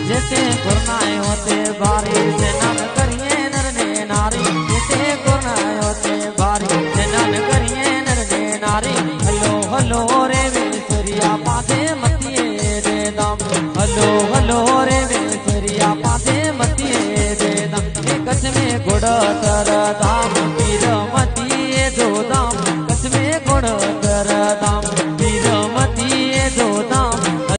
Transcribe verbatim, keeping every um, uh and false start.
जैसे गुरनाए होते बारी से नाम करिए नर ने नारी जैसे गुरनाए होते बारी से नाम करिए नर ने नारी हलो हलो रे वेसरिया पासे मतिए दे दम हलो हलो रे वेसरिया पासे मतिए दे दम कच्छ में गुड़ तरता